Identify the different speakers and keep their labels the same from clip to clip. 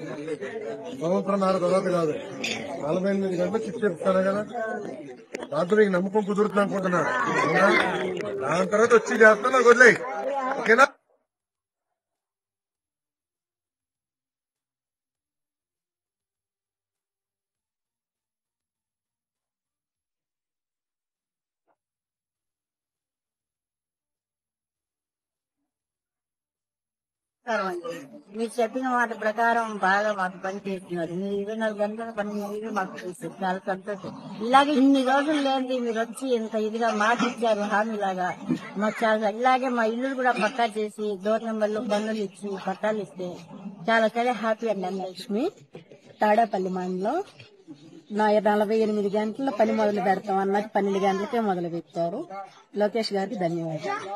Speaker 1: సంవత్సరంన్నర తర్వాత కాదు 48 గంటలు చిట్ చెప్తాను కదా. దాంట్లో నీకు నమ్మకం కుదురుతుంది అనుకుంటున్నాను. దాని తర్వాత వచ్చి చేస్తా, నాకు వదిలేయి. ఓకేనా?
Speaker 2: మీరు చెప్పిన మాట ప్రకారం బాగా మాకు పని చేస్తున్నారు. మీరు 24 గంటల పని మీరు మాకు తెలుసు. చాలా సంతోషం. ఇలాగే ఇన్ని రోజులు లేని మీరు వచ్చి ఇంత ఇదిగా మాట ఇచ్చారు, హామీలాగా మాకు చాలా. ఇలాగే మా ఇల్లు కూడా పట్టా చేసి డోర్ నెంబర్లు పన్నులు ఇచ్చి పట్టాలు ఇస్తే చాలా హ్యాపీ అండి. లక్ష్మి తాడేపల్లి మండలం 48 గంటల పని మొదలు పెడతాం అన్నది 12 గంటలకే మొదలు పెట్టారు. లోకేష్ గారికి ధన్యవాదాలు.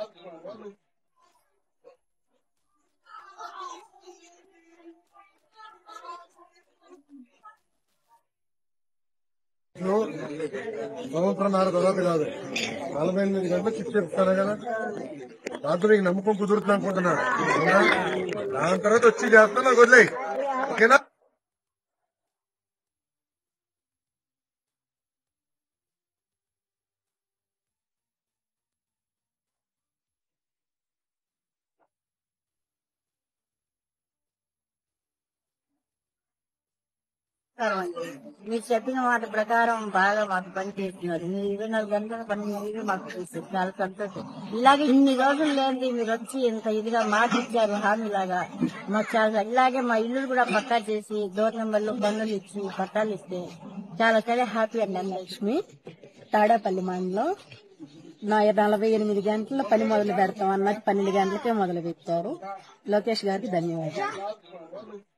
Speaker 1: సంవత్సరంన్నర తర్వాత కాదు 48 గంటలు చిట్ చెప్తాను కదా. దాంట్లో నీకు నమ్మకం కుదురుతుంది అనుకుంటున్నాను. దాని తర్వాత వచ్చి చేస్తా, నాకు వదిలేయి. ఓకేనా?
Speaker 2: మీరు చెప్పిన మాట ప్రకారం బాగా మాకు పని చేస్తున్నారు. మీరు 24 గంటల పని మీరు మాకు తెలుసు. చాలా సంతోషం. ఇలాగే ఇన్ని రోజులు లేని మీరు వచ్చి ఇంత ఇదిగా మాట ఇచ్చారు, హామీలాగా మాకు చాలా. ఇలాగే మా ఇల్లు కూడా పట్టా చేసి డోర్ నెంబర్లు పన్నులు ఇచ్చి పట్టాలు ఇస్తే చాలా హ్యాపీ అండి. లక్ష్మి తాడేపల్లి మండలం 48 గంటల పని మొదలు పెడతాం అన్నది 12 గంటలకే మొదలు పెట్టారు. లోకేష్ గారికి ధన్యవాదాలు.